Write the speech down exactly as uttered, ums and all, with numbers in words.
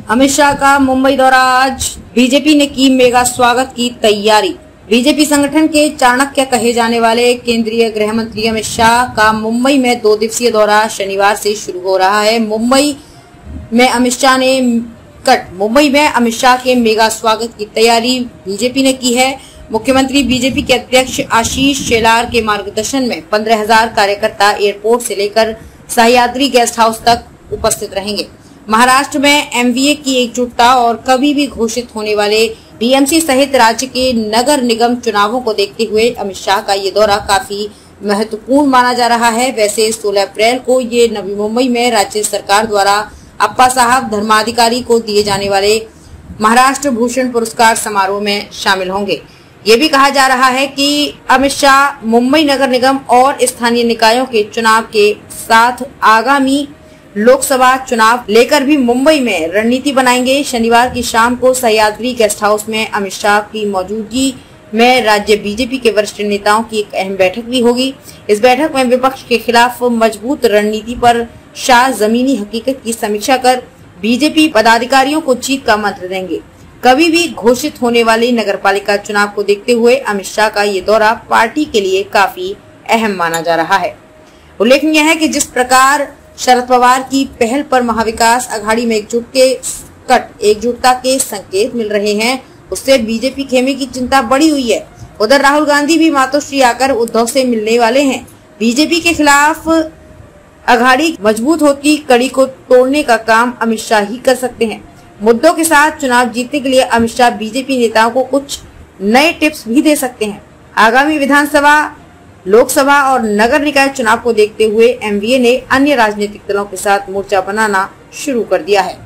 अमित शाह का मुंबई दौरा आज, बीजेपी ने की मेगा स्वागत की तैयारी। बीजेपी संगठन के चाणक्य कहे जाने वाले केंद्रीय गृह मंत्री अमित शाह का मुंबई में दो दिवसीय दौरा शनिवार से शुरू हो रहा है। मुंबई में अमित शाह ने कट मुंबई में अमित शाह के मेगा स्वागत की तैयारी बीजेपी ने की है। मुख्यमंत्री बीजेपी के अध्यक्ष आशीष शेलार के मार्गदर्शन में पंद्रह हजार कार्यकर्ता एयरपोर्ट से लेकर सह्याद्री गेस्ट हाउस तक उपस्थित रहेंगे। महाराष्ट्र में एमवीए की एकजुटता और कभी भी घोषित होने वाले बीएमसी सहित राज्य के नगर निगम चुनावों को देखते हुए अमित शाह का ये दौरा काफी महत्वपूर्ण माना जा रहा है। वैसे सोलह अप्रैल को ये नवी मुंबई में राज्य सरकार द्वारा अप्पा साहब धर्माधिकारी को दिए जाने वाले महाराष्ट्र भूषण पुरस्कार समारोह में शामिल होंगे। ये भी कहा जा रहा है कि अमित शाह मुंबई नगर निगम और स्थानीय निकायों के चुनाव के साथ आगामी लोकसभा चुनाव लेकर भी मुंबई में रणनीति बनाएंगे। शनिवार की शाम को सह्याद्री गेस्ट हाउस में अमित शाह की मौजूदगी में राज्य बीजेपी के वरिष्ठ नेताओं की एक अहम बैठक भी होगी। इस बैठक में विपक्ष के खिलाफ मजबूत रणनीति पर शाह जमीनी हकीकत की समीक्षा कर बीजेपी पदाधिकारियों को जीत का मंत्र देंगे। कभी भी घोषित होने वाले नगरपालिका चुनाव को देखते हुए अमित शाह का ये दौरा पार्टी के लिए काफी अहम माना जा रहा है। उल्लेखनीय है कि जिस प्रकार शरद पवार की पहल पर महाविकास अघाड़ी में एकजुट के कट एकजुटता के संकेत मिल रहे हैं, उससे बीजेपी खेमे की चिंता बढ़ी हुई है। उधर राहुल गांधी भी मातोश्री आकर उद्धव से मिलने वाले हैं। बीजेपी के खिलाफ अघाड़ी मजबूत होती कड़ी को तोड़ने का काम अमित शाह ही कर सकते हैं। मुद्दों के साथ चुनाव जीतने के लिए अमित शाह बीजेपी नेताओं को कुछ नए टिप्स भी दे सकते हैं। आगामी विधानसभा, लोकसभा और नगर निकाय चुनाव को देखते हुए एमवीए ने अन्य राजनीतिक दलों के साथ मोर्चा बनाना शुरू कर दिया है।